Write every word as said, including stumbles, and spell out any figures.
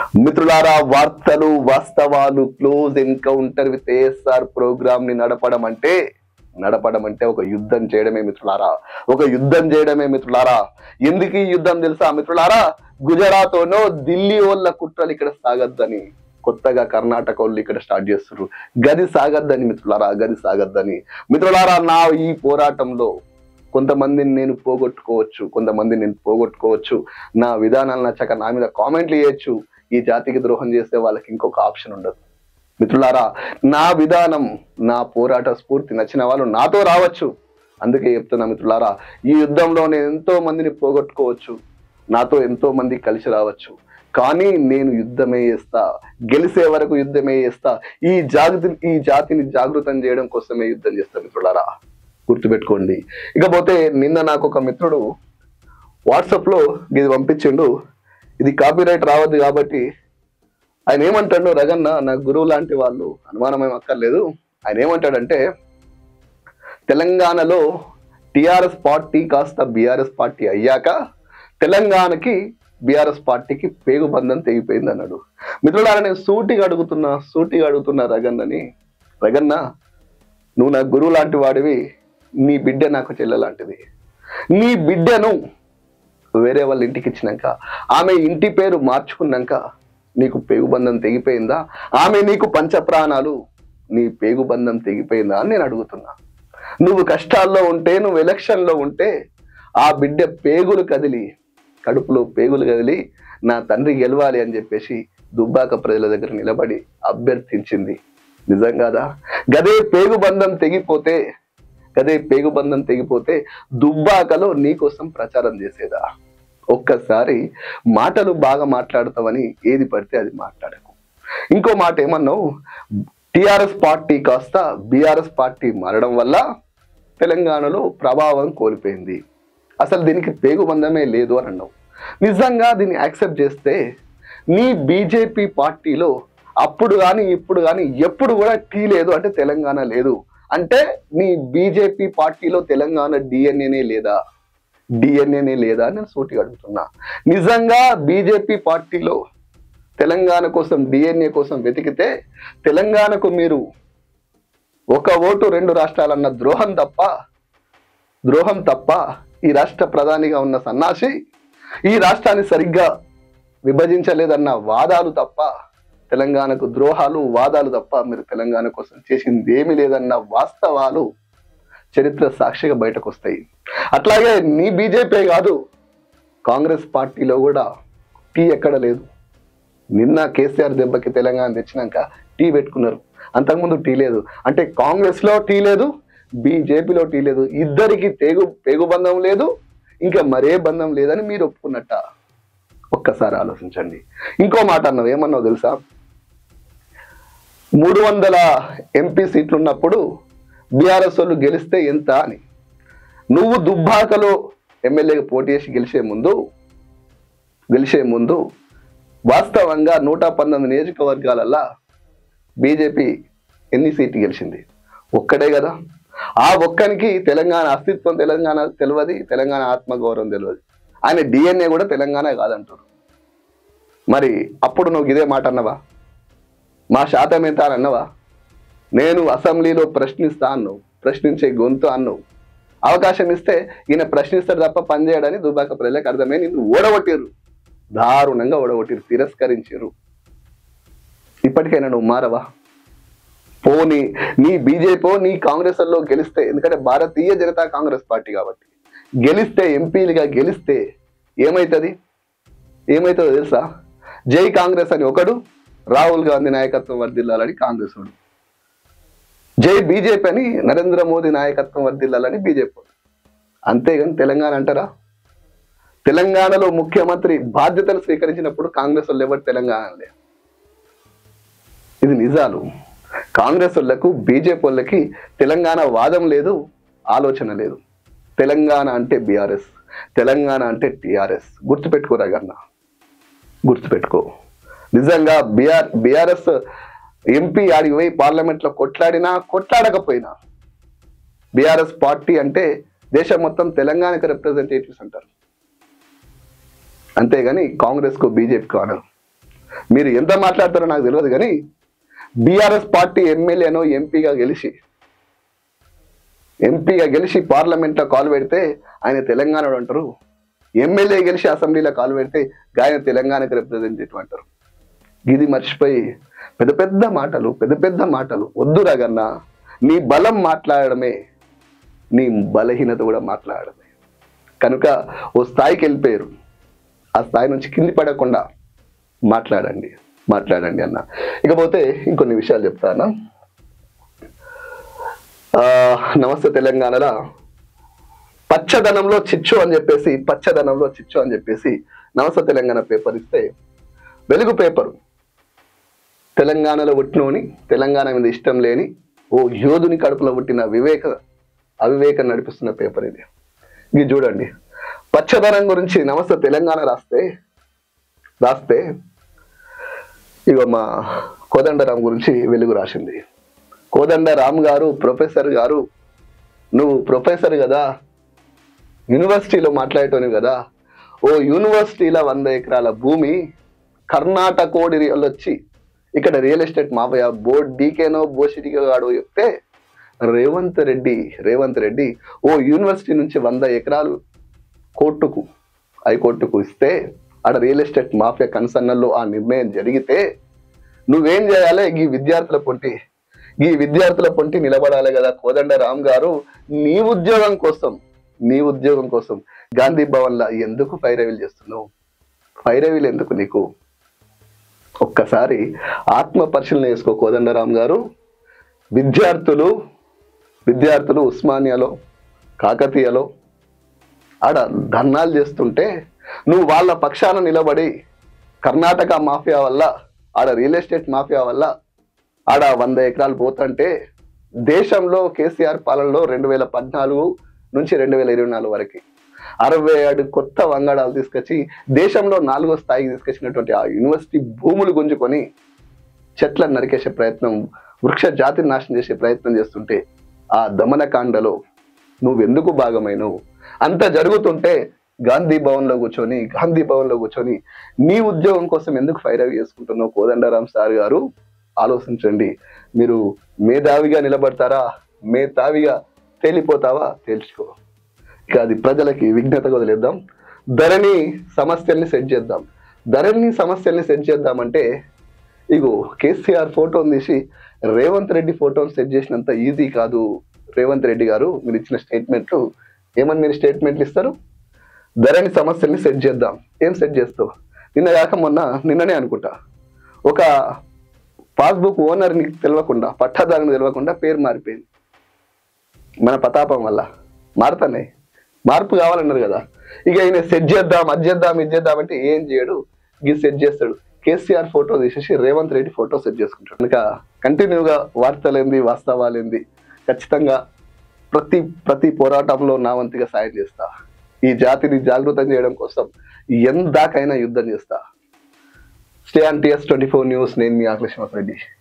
మిత్రులారా, వార్తలు వాస్తవాలు close encounter with ASR program ని నడపడం అంటే నడపడం అంటే ఒక యుద్ధం చేయడమే మిత్రులారా. ఒక యుద్ధం చేయడమే మిత్రులారా. ఎందుకు ఈ యుద్ధం తెలుసా మిత్రులారా? గుజరాత్ ఓనో ఢిల్లీ వాళ్ళ కుట్రలు ఇక్కడ సాగద్దని కొత్తగా కర్ణాటక వాళ్ళు ఇక్కడ స్టార్ట్ చేస్తున్నారు. గది సాగద్దని మిత్రులారా, గది సాగద్దని. మిత్రులారా, నా ఈ పోరాటంలో కొంతమందిని నేను పోగొట్టుకోవచ్చు, కొంతమందిని నేను పోగొట్టుకోవచ్చు. నా విధానాలు నచ్చక నా మీద కామెంట్లు చేయొచ్చు. ఈ జాతికి ద్రోహం చేసే వాళ్ళకి ఇంకొక ఆప్షన్ ఉండదు మిత్రులారా. నా విధానం, నా పోరాట స్ఫూర్తి నచ్చిన వాళ్ళు నాతో రావచ్చు. అందుకే చెప్తున్నా మిత్రులారా, ఈ యుద్ధంలో నేను ఎంతో మందిని పోగొట్టుకోవచ్చు, నాతో ఎంతో మంది కలిసి రావచ్చు. కానీ నేను యుద్ధమే చేస్తా, గెలిసే వరకు యుద్ధమే చేస్తా. ఈ జాతి ఈ జాతిని జాగృతం చేయడం కోసమే యుద్ధం చేస్తా మిత్రులారా, గుర్తుపెట్టుకోండి. ఇకపోతే నిన్న నాకు ఒక మిత్రుడు వాట్సాప్ లో ఇది పంపించిండు. ఇది కాపీరైట్ రావద్దు కాబట్టి ఆయన ఏమంటాడు, రగన్న నా గురువు లాంటి వాళ్ళు, అనుమానం ఏం అక్కర్లేదు. ఆయన ఏమంటాడంటే, తెలంగాణలో టిఆర్ఎస్ పార్టీ కాస్త బీఆర్ఎస్ పార్టీ అయ్యాక తెలంగాణకి బీఆర్ఎస్ పార్టీకి పేగుబంధం తెగిపోయింది అన్నాడు. మిత్రులారా, నేను సూటిగా అడుగుతున్నా సూటిగా అడుగుతున్నా రగన్నని, రగన్న నువ్వు నా గురువు లాంటి వాడివి, నీ బిడ్డ నాకు చెల్లె లాంటిది. నీ బిడ్డను వేరే వాళ్ళ ఇంటికి ఇచ్చినాక, ఆమె ఇంటి పేరు మార్చుకున్నాక నీకు పేగుబంధం తెగిపోయిందా? ఆమె నీకు పంచప్రాణాలు, నీ పేగుబంధం తెగిపోయిందా అని నేను అడుగుతున్నా. నువ్వు కష్టాల్లో ఉంటే, నువ్వు ఎలక్షన్లో ఉంటే ఆ బిడ్డ పేగులు కదిలి, కడుపులో పేగులు కదిలి నా తండ్రి గెలవాలి అని చెప్పేసి దుబ్బాక ప్రజల దగ్గర నిలబడి అభ్యర్థించింది. నిజం కాదా? గదే పేగుబంధం తెగిపోతే గదే పేగుబంధం తెగిపోతే దుబ్బాకలో నీకోసం ప్రచారం చేసేదా? ఒక్కసారి మాటలు బాగా మాట్లాడతావని ఏది పడితే అది మాట్లాడకు. ఇంకో మాట ఏమన్నావు, టిఆర్ఎస్ పార్టీ కాస్త బీఆర్ఎస్ పార్టీ మారడం వల్ల తెలంగాణలో ప్రభావం కోల్పోయింది, అసలు దీనికి పేగుబంధమే లేదు అని అన్నావు. నిజంగా దీన్ని యాక్సెప్ట్ చేస్తే నీ బీజేపీ పార్టీలో అప్పుడు కానీ ఇప్పుడు కానీ ఎప్పుడు కూడా టీ లేదు అంటే తెలంగాణ లేదు అంటే, నీ బీజేపీ పార్టీలో తెలంగాణ డిఎన్ఏనే లేదా డిఎన్ఏనే లేదా అని నేను సూటిగా అడుగుతున్నా. నిజంగా బీజేపీ పార్టీలో తెలంగాణ కోసం డిఎన్ఏ కోసం వెతికితే తెలంగాణకు మీరు ఒక ఓటు రెండు రాష్ట్రాలన్న ద్రోహం తప్ప ద్రోహం తప్ప ఈ రాష్ట్ర ప్రధానిగా ఉన్న సన్నాసి ఈ రాష్ట్రాన్ని సరిగ్గా విభజించలేదన్న వాదాలు తప్ప, తెలంగాణకు ద్రోహాలు వాదాలు తప్ప మీరు తెలంగాణ కోసం చేసింది ఏమీ లేదన్న వాస్తవాలు చరిత్ర సాక్షిగా బయటకు వస్తాయి. అట్లాగే నీ బీజేపీ కాదు, కాంగ్రెస్ పార్టీలో కూడా టీ ఎక్కడ లేదు. నిన్న కేసీఆర్ దెబ్బకి తెలంగాణ తెచ్చినాక టీ పెట్టుకున్నారు, అంతకుముందు టీ లేదు. అంటే కాంగ్రెస్ లో టీ లేదు, బీజేపీలో టీ లేదు, ఇద్దరికి పేగు పేగు బంధం లేదు, ఇంకా మరే బంధం లేదని మీరు ఒప్పుకున్నట్ట. ఒక్కసారి ఆలోచించండి. ఇంకో మాట అన్నావు, ఏమన్నావు తెలుసా? మూడు వందల ఎంపీ సీట్లు ఉన్నప్పుడు బీఆర్ఎస్ వాళ్ళు గెలిస్తే ఎంత అని. నువ్వు దుబ్బాకలో ఎమ్మెల్యేగా పోటీ చేసి గెలిచే ముందు గెలిచే ముందు వాస్తవంగా నూట పంతొమ్మిది నియోజకవర్గాలల్లో బీజేపీ ఎన్ని సీట్లు గెలిచింది? ఒక్కడే కదా. ఆ ఒక్కనికి తెలంగాణ అస్తిత్వం తెలంగాణ తెలియదు, తెలంగాణ ఆత్మగౌరవం తెలియదు. ఆయన డిఎన్ఏ కూడా తెలంగాణ కాదంటారు. మరి అప్పుడు నువ్వు ఇదే మాట అన్నవా? మా శాతం ఎంత అని అన్నవా? నేను అసెంబ్లీలో ప్రశ్నిస్తా అన్నావు, ప్రశ్నించే గొంతు అన్నావు. అవకాశం ఇస్తే ఈయన ప్రశ్నిస్తాడు తప్ప పనిచేయడని దుబ్బాక ప్రజలకు అర్థమే. నిన్ను ఓడగొట్టిరు, దారుణంగా ఓడగొట్టిరు, తిరస్కరించారు. ఇప్పటికైనా నువ్వు మారవా? పోనీ నీ బీజేపీ నీ కాంగ్రెస్ లో గెలిస్తే, ఎందుకంటే భారతీయ జనతా కాంగ్రెస్ పార్టీ కాబట్టి గెలిస్తే, ఎంపీలుగా గెలిస్తే ఏమవుతుంది ఏమవుతుందో తెలుసా? జై కాంగ్రెస్ అని ఒకడు, రాహుల్ గాంధీ నాయకత్వం వర్ధిల్లాలని కాంగ్రెస్ వాడు, జై బీజేపీ అని నరేంద్ర మోదీ నాయకత్వం వర్ధిల్లాలని బీజేపీ. అంతేగాని తెలంగాణ అంటారా? తెలంగాణలో ముఖ్యమంత్రి బాధ్యతలు స్వీకరించినప్పుడు కాంగ్రెస్ వాళ్ళు ఎవరు తెలంగాణలే. ఇది నిజాలు. కాంగ్రెస్ వాళ్ళకు బీజేపీ వాళ్ళకి తెలంగాణ వాదం లేదు, ఆలోచన లేదు. తెలంగాణ అంటే బీఆర్ఎస్, తెలంగాణ అంటే టిఆర్ఎస్. గుర్తుపెట్టుకోరా గన్న, గుర్తుపెట్టుకో. నిజంగా బీఆర్ బీఆర్ఎస్ ఎంపీ ఆడికి పోయి పార్లమెంట్ లో కొట్లాడినా కొట్లాడకపోయినా బీఆర్ఎస్ పార్టీ అంటే దేశం మొత్తం తెలంగాణకు రిప్రజెంటేటివ్స్ అంటారు, అంతేగాని కాంగ్రెస్ కు బీజేపీకి అనరు. మీరు ఎంత మాట్లాడతారో నాకు తెలియదు, కానీ బీఆర్ఎస్ పార్టీ ఎమ్మెల్యేనో ఎంపీగా గెలిచి ఎంపీగా గెలిచి పార్లమెంట్లో కాలు పెడితే ఆయన తెలంగాణలో అంటారు, ఎమ్మెల్యే గెలిచి అసెంబ్లీలో కాలు పెడితే ఆయన తెలంగాణకి రిప్రజెంటేటివ్ అంటారు. ఇది మర్చిపోయి పెద్ద పెద్ద మాటలు పెద్ద పెద్ద మాటలు వద్దు రాగన్న. నీ బలం మాట్లాడడమే, నీ బలహీనత కూడా మాట్లాడడమే. కనుక ఓ స్థాయికి వెళ్ళిపోయారు, ఆ స్థాయి నుంచి కింది పడకుండా మాట్లాడండి మాట్లాడండి అన్న. ఇకపోతే ఇంకొన్ని విషయాలు చెప్తాను. ఆ నమస్తే తెలంగాణలో పచ్చదనంలో చిచ్చు అని చెప్పేసి పచ్చదనంలో చిచ్చు అని చెప్పేసి నమస్తే తెలంగాణ పేపర్ ఇస్తే, వెలుగు పేపరు తెలంగాణలో పుట్టినోని తెలంగాణ మీద ఇష్టం లేని ఓ యోధుని కడుపులో పుట్టిన వివేక అవివేకం నడిపిస్తున్న పేపర్ ఇది. ఇది చూడండి, పచ్చదనం గురించి నమస్తే తెలంగాణ రాస్తే రాస్తే ఇగో మా కోదండరామ్ గురించి వెలుగు రాసింది. కోదండరామ్ గారు ప్రొఫెసర్ గారు, నువ్వు ప్రొఫెసర్ కదా, యూనివర్సిటీలో మాట్లాడేటోని కదా, ఓ యూనివర్సిటీలో వంద ఎకరాల భూమి కర్ణాటకోడి వచ్చి ఇక్కడ రియల్ ఎస్టేట్ మాఫియా బోర్డ్ డీకేనో బోసిటికో గాడో చెప్తే రేవంత్ రెడ్డి రేవంత్ రెడ్డి ఓ యూనివర్సిటీ నుంచి వంద ఎకరాలు కోర్టుకు హైకోర్టుకు ఇస్తే ఆడ రియల్ ఎస్టేట్ మాఫియా కన్సర్నల్లో ఆ నిర్ణయం జరిగితే నువ్వేం చేయాలి? ఈ విద్యార్థుల పొంటి ఈ విద్యార్థుల పొంటి నిలబడాలి కదా కోదండరామ్ గారు. నీ ఉద్యోగం కోసం నీ ఉద్యోగం కోసం గాంధీ భవన్లో ఎందుకు ఫైరవీలు చేస్తున్నావు? ఫైరవీలు ఎందుకు నీకు? ఒక్కసారి ఆత్మ పరిశీలన చేసుకో కోదండరామ్ గారు. విద్యార్థులు విద్యార్థులు ఉస్మానియాలో కాకతీయలో ఆడ ధర్నాలు చేస్తుంటే నువ్వు వాళ్ళ పక్షాన నిలబడి కర్ణాటక మాఫియా వల్ల ఆడ రియల్ ఎస్టేట్ మాఫియా వల్ల ఆడ వంద ఎకరాలు పోతుంటే దేశంలో కేసీఆర్ పాలనలో రెండు వేల పద్నాలుగు నుంచి రెండు వేల ఇరవై నాలుగు వరకు అరవై ఏడు కొత్త వంగడాలు తీసుకొచ్చి దేశంలో నాలుగో స్థాయికి తీసుకొచ్చినటువంటి ఆ యూనివర్సిటీ భూములు గుంజుకొని చెట్లను నరికేసే ప్రయత్నం, వృక్ష జాతిని నాశనం చేసే ప్రయత్నం చేస్తుంటే ఆ దమనకాండలో నువ్వెందుకు భాగమైనవు? అంత జరుగుతుంటే గాంధీ భవన్లో కూర్చొని గాంధీ భవన్లో కూర్చొని నీ ఉద్యోగం కోసం ఎందుకు ఫైర్ అవి చేసుకుంటున్నావు? కోదండరామ్ సార్ గారు ఆలోచించండి. మీరు మేధావిగా నిలబడతారా, మేధావిగా తేలిపోతావా తేల్చుకో. ఇక అది ప్రజలకి విజ్ఞతగా వదిలేద్దాం. ధరణి సమస్యల్ని సెట్ చేద్దాం. ధరణి సమస్యల్ని సెట్ చేద్దామంటే ఇగో కేసీఆర్ ఫోటోని తీసి రేవంత్ రెడ్డి ఫోటోని సెట్ చేసినంత ఈజీ కాదు. రేవంత్ రెడ్డి గారు మీరు ఇచ్చిన స్టేట్మెంట్లు ఏమని మీరు స్టేట్మెంట్లు ఇస్తారు? ధరణి సమస్యల్ని సెట్ చేద్దాం. ఏం సెట్ చేస్తావు? నిన్న కాక మొన్న నిన్ననే అనుకుంటా ఒక పాస్బుక్ ఓనర్ని తెలియకుండా పట్టాదారుని తెలియకుండా పేరు మారిపోయింది. మన ప్రతాపం వల్ల మారుతానే, మార్పు కావాలన్నారు కదా. ఇక ఈయన సెట్ చేద్దాం అది చేద్దాం ఇది చేద్దాం అంటే ఏం చేయడు, ఇది సెట్ చేస్తాడు. కేసీఆర్ ఫోటో తీసేసి రేవంత్ రెడ్డి ఫోటో సెట్ చేసుకుంటాడు. కనుక కంటిన్యూగా వార్తలేంది వాస్తవాలేంది ఖచ్చితంగా ప్రతి ప్రతి పోరాటంలో నా వంతుగా సాయం చేస్తా. ఈ జాతిని జాగృతం చేయడం కోసం ఎందాకైనా యుద్ధం చేస్తా. Stay on TS twenty four news. నేను మీ ఆకలేశ్వర రెడ్డి.